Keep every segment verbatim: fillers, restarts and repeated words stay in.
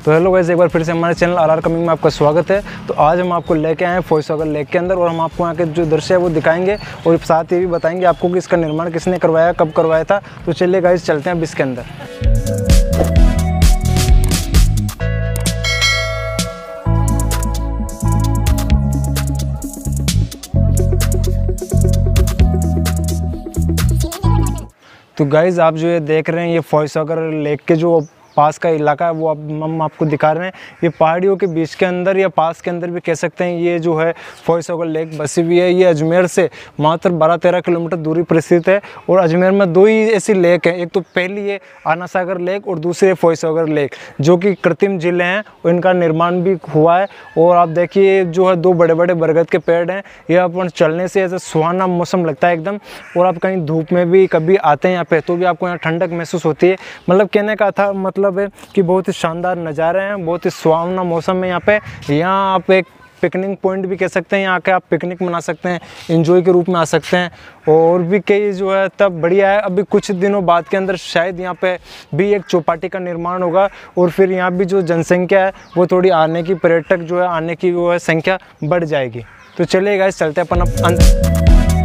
तो hello guys, एक बार फिर से हमारे चैनल आर आर कमिंग में आपका स्वागत है। तो आज हम आपको लेके आए हैं फॉयसागर लेक के अंदर और हम आपको यहाँ के जो दृश्य है वो दिखाएंगे और साथ ये भी बताएंगे आपको कि इसका निर्माण किसने करवाया, कब करवाया था। तो चलिए गाइस, चलते हैं अब इसके अंदर। तो गाइज़, आप जो ये देख रहे हैं ये फॉयसागर लेक के जो पास का इलाका है वो अब हम आपको दिखा रहे हैं। ये पहाड़ियों के बीच के अंदर या पास के अंदर भी कह सकते हैं, ये जो है फॉयसागर लेक बसी हुई है। ये अजमेर से मात्र बारह तेरह किलोमीटर दूरी पर स्थित है और अजमेर में दो ही ऐसी लेक हैं, एक तो पहली है आना सागर लेक और दूसरी है फॉयसागर लेक, जो कि कृत्रिम झीलें हैं और इनका निर्माण भी हुआ है। और आप देखिए जो है दो बड़े बड़े बरगद के पेड़ हैं। ये अपन चलने से ऐसा सुहाना मौसम लगता है एकदम। और आप कहीं धूप में भी कभी आते हैं यहाँ पे तो भी आपको यहाँ ठंडक महसूस होती है। मतलब कहने का था मतलब है कि बहुत ही शानदार नज़ारे हैं, बहुत ही सुहावना मौसम है यहाँ पे। यहाँ आप एक पिकनिक पॉइंट भी कह सकते हैं, यहाँ के आप पिकनिक मना सकते हैं, एंजॉय के रूप में आ सकते हैं। और भी कई जो है तब बढ़िया है। अभी कुछ दिनों बाद के अंदर शायद यहाँ पे भी एक चौपाटी का निर्माण होगा और फिर यहाँ भी जो जनसंख्या है वो थोड़ी आने की, पर्यटक जो है आने की वो है संख्या बढ़ जाएगी। तो चलिए गाइस, चलते हैं अपन अंदर।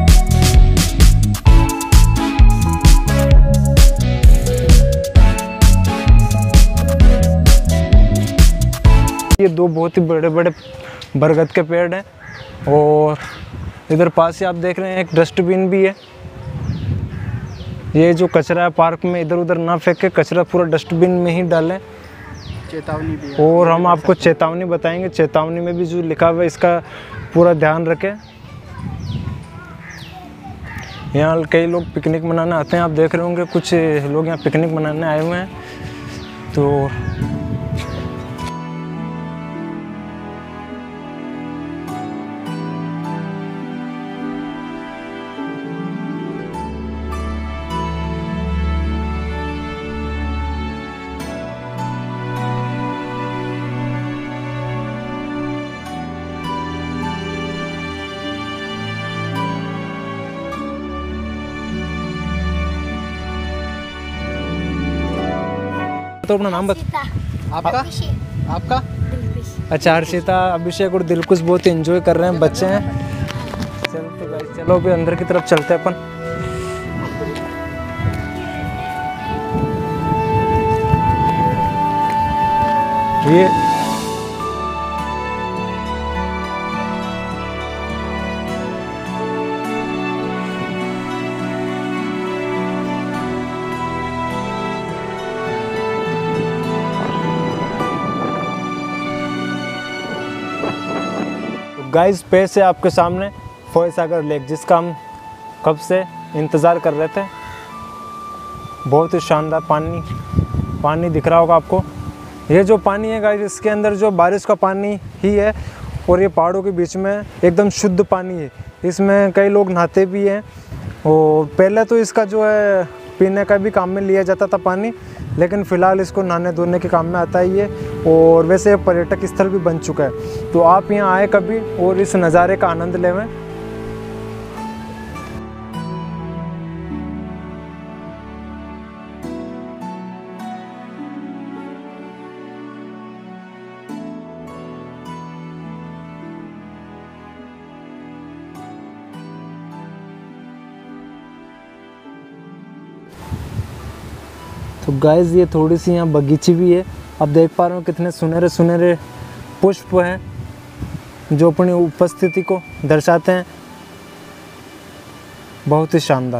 ये दो बहुत ही बड़े बड़े बरगद के पेड़ हैं और इधर पास ही आप देख रहे हैं एक डस्टबिन भी है। ये जो कचरा है पार्क में इधर उधर ना फेंके, कचरा पूरा डस्टबिन में ही डालें। चेतावनी भी है। और हम आपको चेतावनी बताएंगे, चेतावनी में भी जो लिखा हुआ है इसका पूरा ध्यान रखें। यहाँ कई लोग पिकनिक मनाने आते हैं, आप देख रहे होंगे कुछ लोग यहाँ पिकनिक मनाने आए हुए हैं। तो तो अपना नाम बता। आपका आपका अच्छा, हर्षिता, अभिषेक और दिलकुश बहुत एंजॉय कर रहे हैं, बच्चे हैं। चलो तो गाइस, चलो अभी अंदर की तरफ चलते हैं अपन। ये गाइस, पेश है आपके सामने फॉयसागर लेक, जिसका हम कब से इंतज़ार कर रहे थे। बहुत ही शानदार पानी पानी दिख रहा होगा आपको। ये जो पानी है गाइस, इसके अंदर जो बारिश का पानी ही है और ये पहाड़ों के बीच में एकदम शुद्ध पानी है। इसमें कई लोग नहाते भी हैं और पहले तो इसका जो है पीने का भी काम में लिया जाता था पानी, लेकिन फ़िलहाल इसको नहाने धोने के काम में आता ही है। और वैसे पर्यटक स्थल भी बन चुका है। तो आप यहाँ आए कभी और इस नज़ारे का आनंद लेवें। तो गाइस, ये थोड़ी सी यहाँ बगीची भी है। आप देख पा रहे हो कितने सुनहरे सुनहरे पुष्प हैं जो अपनी उपस्थिति को दर्शाते हैं। बहुत ही शानदार।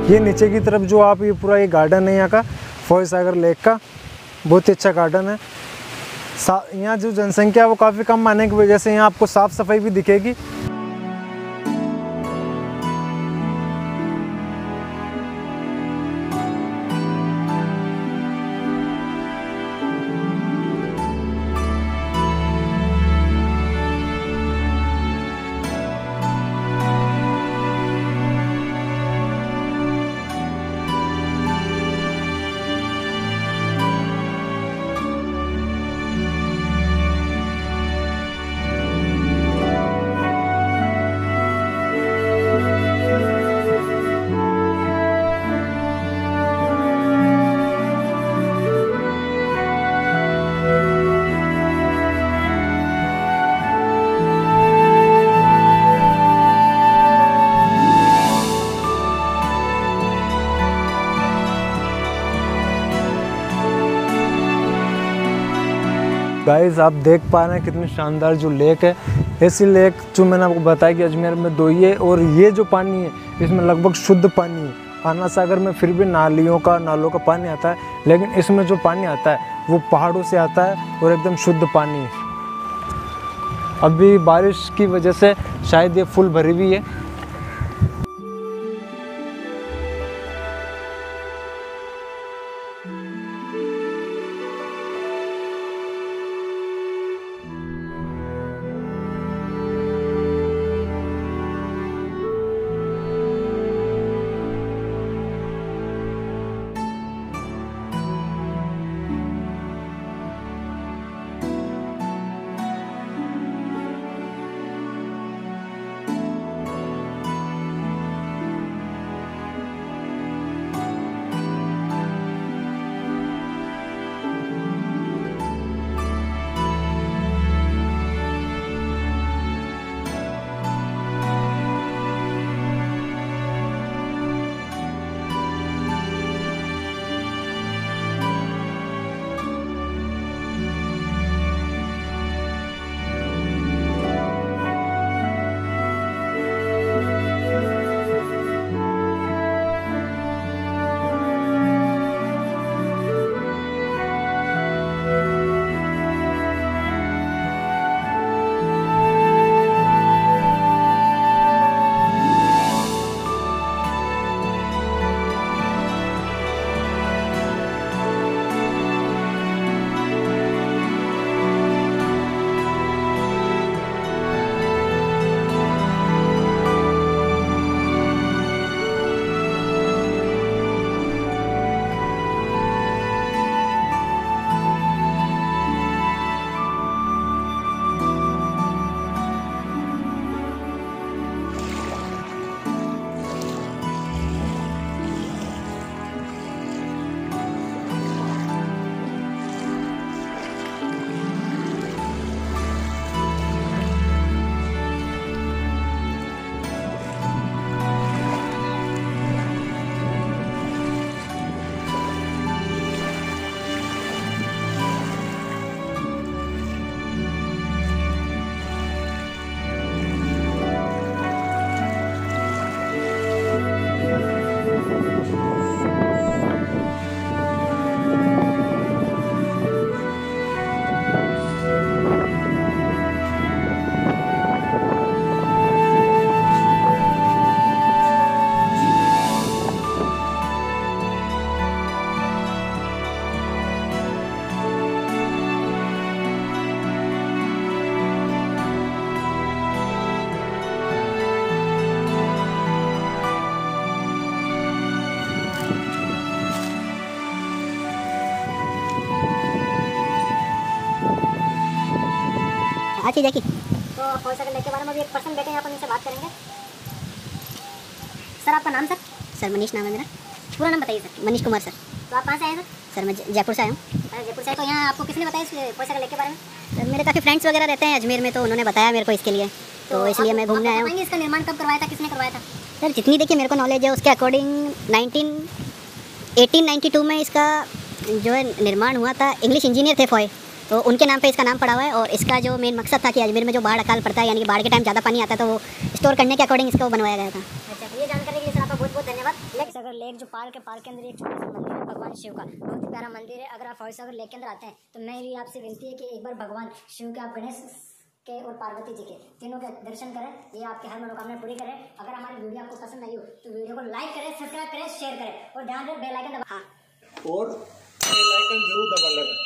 ये नीचे की तरफ जो आप ये पूरा ये गार्डन है यहाँ का फौज सागर लेक का, बहुत ही अच्छा गार्डन है। यहाँ जो जनसंख्या है वो काफ़ी कम आने की वजह से यहाँ आपको साफ़ सफाई भी दिखेगी। गाइस आप देख पा रहे हैं कितनी शानदार जो लेक है। ऐसी लेक जो मैंने आपको बताया कि अजमेर में दो ही है, और ये जो पानी है इसमें लगभग शुद्ध पानी है। आना सागर में फिर भी नालियों का नालों का पानी आता है, लेकिन इसमें जो पानी आता है वो पहाड़ों से आता है और एकदम शुद्ध पानी है। अभी बारिश की वजह से शायद ये फुल भरी हुई है। अच्छी देखी तो फौज सागर लेक के बारे में भी एक पर्सन बैठे हैं, अपन उनसे बात करेंगे। सर आपका नाम? सर सर मनीष नाम है मेरा। पूरा नाम बताइए सर। मनीष कुमार सर। तो आप कहाँ से आए सर? सर मैं जयपुर से आया हूँ। जयपुर से। तो यहाँ आपको किसने बताया इस फौज सागर लेक के बारे में? सर मेरे काफ़ी फ्रेंड्स वगैरह रहते हैं अजमेर में, तो उन्होंने बताया मेरे को इसके लिए, तो, तो इसलिए मैं घूमने आया हूँ। इसका निर्माण कब करवाया था, किसने करवाया था? सर जितनी देखिए मेरे को नॉलेज है उसके according nineteen eighteen ninety two में इसका जो है निर्माण हुआ था। इंग्लिश इंजीनियर थे फॉय, तो उनके नाम पे इसका नाम पड़ा हुआ है। और इसका जो मेन मकसद था कि अजमेर में जो बाढ़ अकाल पड़ता है, यानी कि बाढ़ के टाइम ज़्यादा पानी आता है, तो वो स्टोर करने के अकॉर्डिंग इसको बनवाया गया था। अच्छा, तो ये जानकारी के लिए सर आपका बहुत बहुत धन्यवाद। लेक सागर लेक जो पार्क है, पार्क के अंदर एक छोटा सा मंदिर है भगवान शिव का, बहुत ही प्यारा मंदिर है। अगर आप फॉय सागर लेक के अंदर आते हैं तो मेरी आपसे विनती है कि एक बार भगवान शिव के, आप गणेश के और पार्वती जी के तीनों के दर्शन करें, ये आपके हर मनोकामना पूरी करें। अगर हमारी वीडियो आपको पसंद आई हो तो वीडियो को लाइक करें, सब्सक्राइब करें, शेयर करें और ध्यान रखें बेल आइकन दबा हाँ और बेल आइकन जरूर दबा लेना।